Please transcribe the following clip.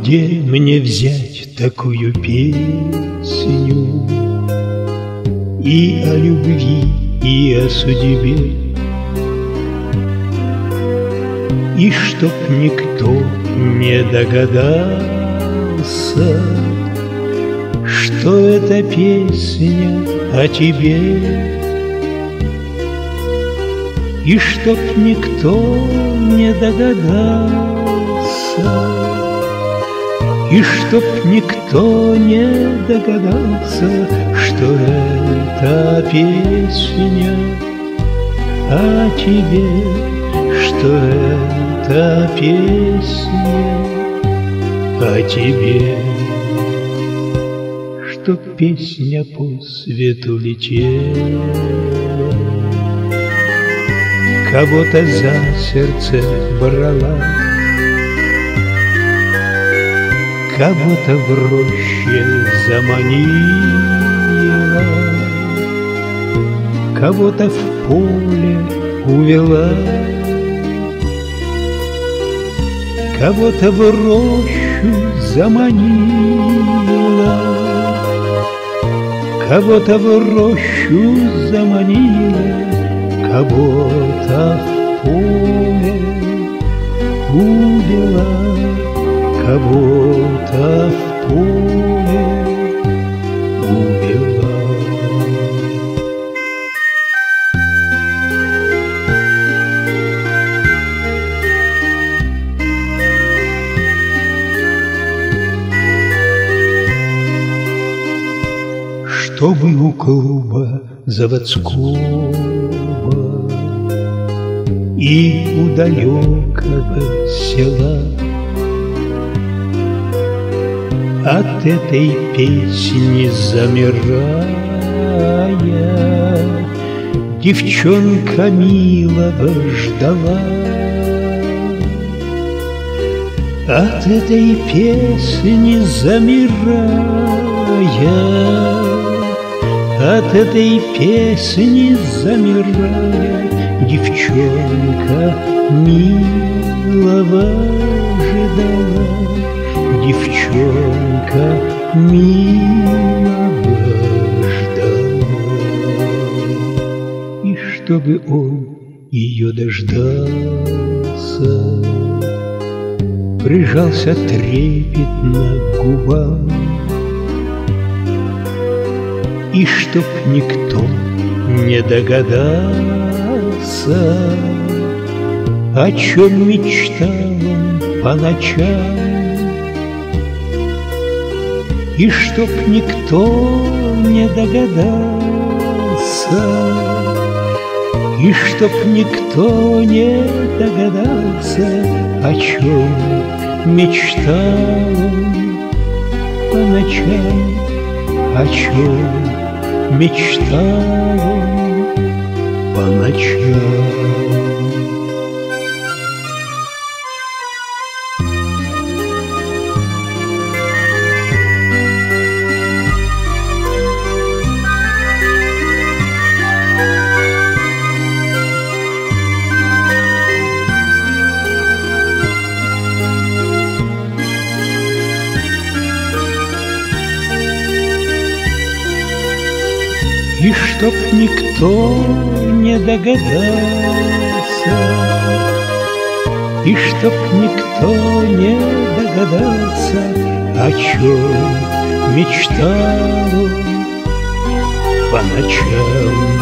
где мне взять такую песню и о любви, и о судьбе, и чтоб никто не догадался, что эта песня о тебе, и чтоб никто не догадался, и чтоб никто не догадался, что это песня о тебе, что это песня о тебе, что песня по свету летела, кого-то за сердце брала, кого-то в роще заманила, кого-то в поле увела, кого-то в рощу заманила, кого-то в рощу заманила, кого-то в поле увела, кого-то в поле увела. Чтобы у клуба заводского и у далекого села от этой песни замирая, девчонка милого ждала. От этой песни замирая, от этой песни замирая, девчонка милого ждала, девчонка милого ждала. И чтобы он ее дождался, прижался трепетно к губам, и чтоб никто не догадался, о чем мечтал он по ночам, и чтоб никто не догадался, и чтоб никто не догадался, о чем мечтал он по ночам, о чем мечтал он по ночам. И чтоб никто не догадался, и чтоб никто не догадался, о чем мечтал он по ночам.